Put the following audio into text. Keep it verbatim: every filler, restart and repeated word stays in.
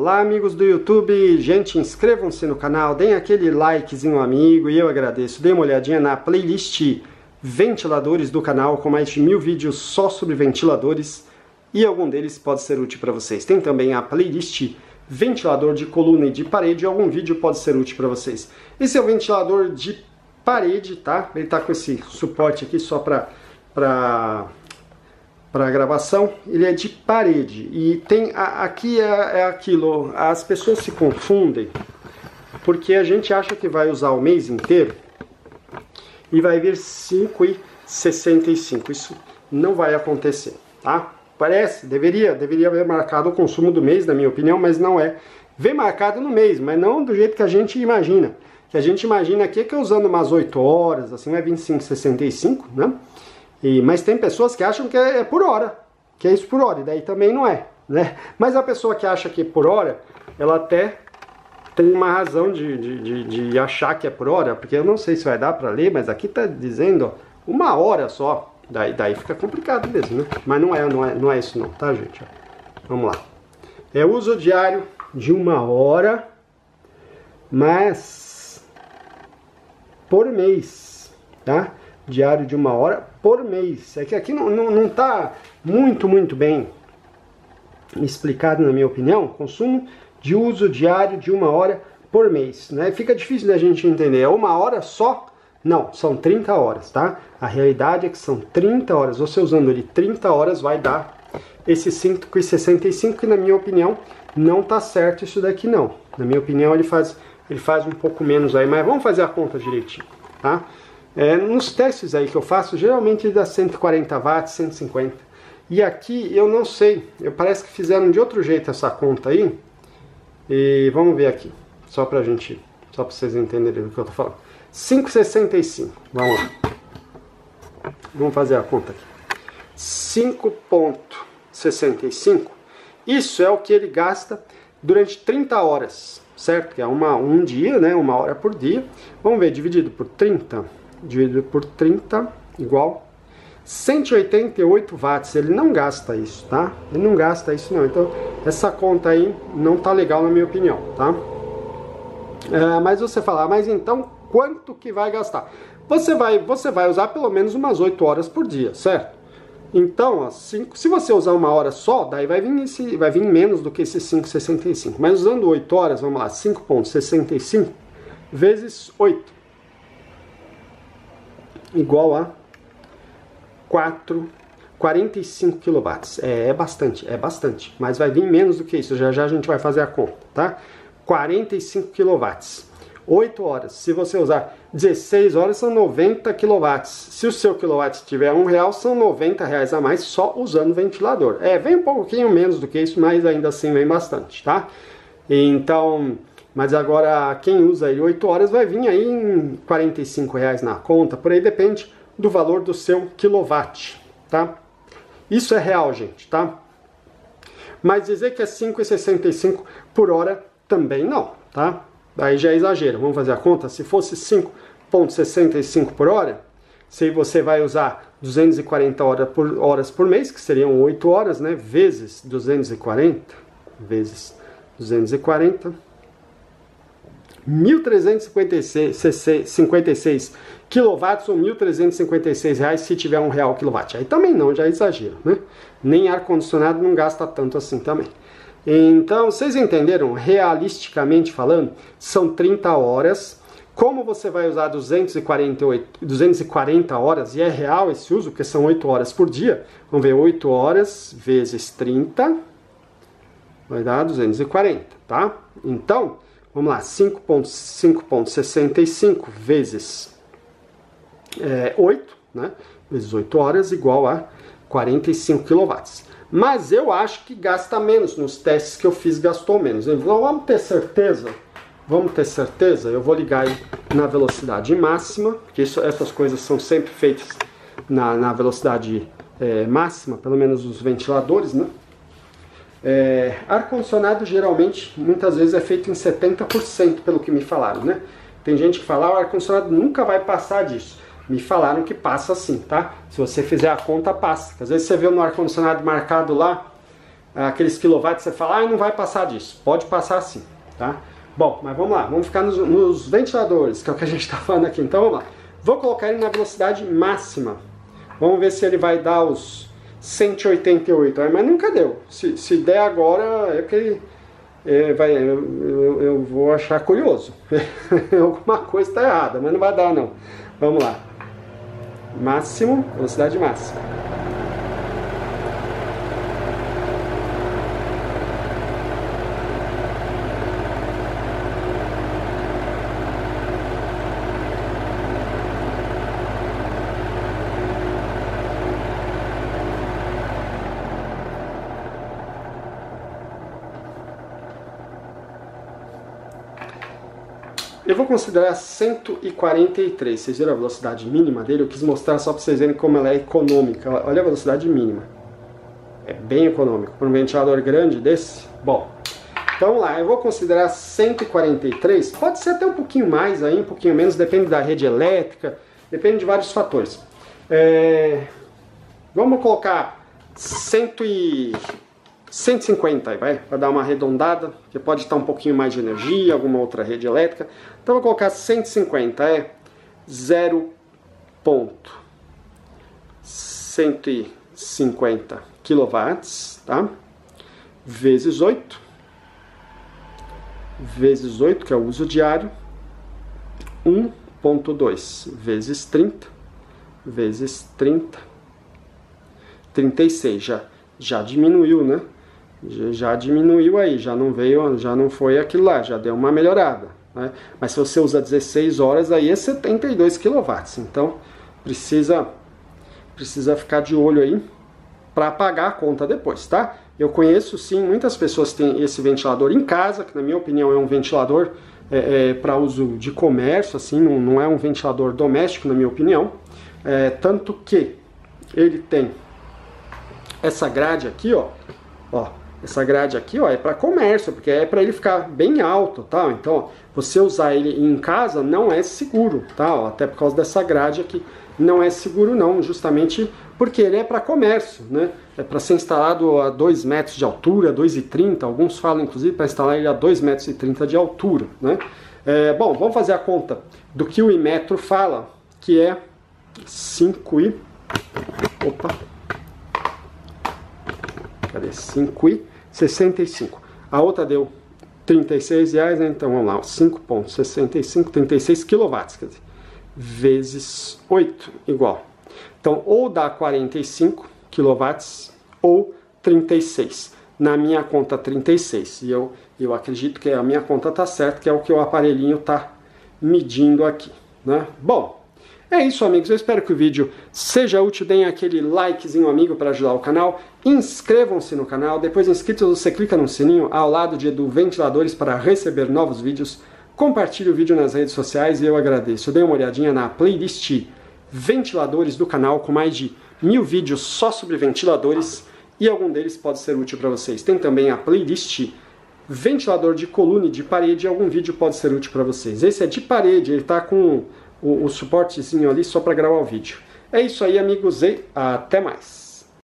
Olá amigos do YouTube, gente, inscrevam-se no canal, deem aquele likezinho amigo e eu agradeço. Dê uma olhadinha na playlist ventiladores do canal com mais de mil vídeos só sobre ventiladores e algum deles pode ser útil para vocês. Tem também a playlist ventilador de coluna e de parede e algum vídeo pode ser útil para vocês. Esse é o ventilador de parede, tá? Ele tá com esse suporte aqui só para para para gravação, ele é de parede e tem a, aqui é, é aquilo, as pessoas se confundem porque a gente acha que vai usar o mês inteiro e vai vir cinco e sessenta e cinco, isso não vai acontecer, tá? Parece, deveria, deveria haver marcado o consumo do mês, na minha opinião, mas não é. Vem marcado no mês, mas não do jeito que a gente imagina, que a gente imagina aqui que é usando umas oito horas, assim vai vir cinco e sessenta e cinco, né? E, mas tem pessoas que acham que é, é por hora, que é isso por hora, e daí também não é, né? Mas a pessoa que acha que é por hora, ela até tem uma razão de, de, de, de achar que é por hora, porque eu não sei se vai dar para ler, mas aqui tá dizendo ó, uma hora só, daí, daí fica complicado mesmo, né? Mas não é, não é, não é isso não, tá gente? Vamos lá. É uso diário de uma hora, mas por mês, tá? Diário de uma hora por mês. É que aqui não, não, não tá muito, muito bem explicado, na minha opinião, consumo de uso diário de uma hora por mês, né? Fica difícil da gente entender. É uma hora só? Não, são trinta horas, tá? A realidade é que são trinta horas. Você usando ele trinta horas vai dar esse cinco e sessenta e cinco, que na minha opinião não tá certo isso daqui não. Na minha opinião ele faz, ele faz um pouco menos aí, mas vamos fazer a conta direitinho, tá? É, nos testes aí que eu faço, geralmente dá cento e quarenta watts, cento e cinquenta. E aqui eu não sei, eu, parece que fizeram de outro jeito essa conta aí. E vamos ver aqui, só pra gente, só pra vocês entenderem o que eu tô falando. cinco e sessenta e cinco, vamos lá. Vamos fazer a conta aqui. cinco e sessenta e cinco, isso é o que ele gasta durante trinta horas, certo? Que é uma, um dia, né? Uma hora por dia. Vamos ver, dividido por trinta. Dividido por trinta, igual cento e oitenta e oito watts. Ele não gasta isso, tá? Ele não gasta isso não. Então, essa conta aí não tá legal na minha opinião, tá? É, mas você fala, mas então, quanto que vai gastar? Você vai, você vai usar pelo menos umas oito horas por dia, certo? Então, ó, cinco, se você usar uma hora só, daí vai vir, esse, vai vir menos do que esses cinco e sessenta e cinco. Mas usando oito horas, vamos lá, cinco e sessenta e cinco vezes oito. Igual a quatro, quarenta e cinco quilowatts. É, é bastante, é bastante. Mas vai vir menos do que isso. Já já a gente vai fazer a conta, tá? quarenta e cinco quilowatts. oito horas. Se você usar dezesseis horas, são noventa quilowatts. Se o seu quilowatt tiver um real, são noventa reais a mais só usando o ventilador. É, vem um pouquinho menos do que isso, mas ainda assim vem bastante, tá? Então... Mas agora, quem usa ele oito horas vai vir aí em quarenta e cinco reais na conta, por aí depende do valor do seu quilowatt, tá? Isso é real, gente, tá? Mas dizer que é cinco e sessenta e cinco por hora também não, tá? Aí já é exagero. Vamos fazer a conta? Se fosse cinco e sessenta e cinco por hora, se você vai usar duzentas e quarenta horas por, horas por mês, que seriam oito horas, né? Vezes duzentos e quarenta, vezes duzentos e quarenta... mil trezentos e cinquenta e seis quilowatts ou mil trezentos e cinquenta e seis reais se tiver um real quilowatt. Aí também não, já é exagero, né? Nem ar-condicionado não gasta tanto assim também. Então, vocês entenderam? Realisticamente falando, são trinta horas. Como você vai usar duzentos e quarenta e oito, duzentos e quarenta horas, e é real esse uso, porque são oito horas por dia, vamos ver, oito horas vezes trinta, vai dar duzentos e quarenta, tá? Então... Vamos lá, cinco e sessenta e cinco vezes é, oito, né? Vezes oito horas, igual a quarenta e cinco quilowatts. Mas eu acho que gasta menos, nos testes que eu fiz gastou menos. Então vamos ter certeza, vamos ter certeza, eu vou ligar aí na velocidade máxima, porque isso, essas coisas são sempre feitas na, na velocidade é, máxima, pelo menos os ventiladores, né? É, ar-condicionado geralmente, muitas vezes é feito em setenta por cento, pelo que me falaram, né? Tem gente que fala, ah, o ar-condicionado nunca vai passar disso. Me falaram que passa sim, tá? Se você fizer a conta, passa. Às vezes você vê no ar-condicionado marcado lá aqueles quilowatts, você fala, ah, não vai passar disso. Pode passar sim, tá? Bom, mas vamos lá, vamos ficar nos, nos ventiladores, que é o que a gente está falando aqui. Então vamos lá. Vou colocar ele na velocidade máxima. Vamos ver se ele vai dar os cento e oitenta e oito, mas nunca deu. Se, se der agora, é que ele é, vai, eu, eu, eu vou achar curioso. Alguma coisa está errada, mas não vai dar não. Vamos lá. Máximo, velocidade máxima. Eu vou considerar cento e quarenta e três. Vocês viram a velocidade mínima dele? Eu quis mostrar só para vocês verem como ela é econômica. Olha a velocidade mínima. É bem econômico. Para um ventilador grande desse, bom. Então vamos lá, eu vou considerar cento e quarenta e três. Pode ser até um pouquinho mais aí, um pouquinho menos, depende da rede elétrica, depende de vários fatores. É... Vamos colocar cento e... cento e cinquenta aí, vai, para dar uma arredondada, que pode estar um pouquinho mais de energia, alguma outra rede elétrica. Então vou colocar cento e cinquenta, é zero vírgula cento e cinquenta quilowatts, tá? Vezes oito, vezes oito, que é o uso diário, um vírgula dois, vezes trinta, vezes trinta, trinta e seis, já, já diminuiu, né? Já diminuiu aí, já não veio, já não foi aquilo lá, já deu uma melhorada, né? Mas se você usa dezesseis horas, aí é setenta e dois quilowatts, então precisa, precisa ficar de olho aí para pagar a conta depois, tá? Eu conheço sim, muitas pessoas têm esse ventilador em casa, que na minha opinião é um ventilador é, é, para uso de comércio, assim, não, não é um ventilador doméstico, na minha opinião, é, tanto que ele tem essa grade aqui, ó, ó, essa grade aqui, ó, é para comércio, porque é para ele ficar bem alto, tá? Então, ó, você usar ele em casa não é seguro, tá? Ó, até por causa dessa grade aqui, não é seguro não, justamente porque ele é para comércio, né? É para ser instalado a dois metros de altura, dois e trinta, alguns falam inclusive para instalar ele a dois metros e trinta de altura, né? É, bom, vamos fazer a conta do que o Inmetro fala, que é cinco e... Opa! Cadê? cinco e sessenta e cinco. A outra deu trinta e seis reais, né? Então vamos lá, cinco vírgula sessenta e cinco, trinta e seis quilowatts, quer dizer, vezes oito, igual. Então, ou dá quarenta e cinco quilowatts ou trinta e seis. Na minha conta, trinta e seis. E eu, eu acredito que a minha conta está certa, que é o que o aparelhinho está medindo aqui, né? Bom, é isso, amigos. Eu espero que o vídeo seja útil. Deem aquele likezinho, amigo, para ajudar o canal. Inscrevam-se no canal. Depois de inscritos, você clica no sininho ao lado de do Ventiladores para receber novos vídeos. Compartilhe o vídeo nas redes sociais e eu agradeço. Dê uma olhadinha na playlist Ventiladores do canal, com mais de mil vídeos só sobre ventiladores, e algum deles pode ser útil para vocês. Tem também a playlist Ventilador de coluna e de parede, e algum vídeo pode ser útil para vocês. Esse é de parede, ele está com o, o suportezinho ali só para gravar o vídeo. É isso aí, amigos, e até mais!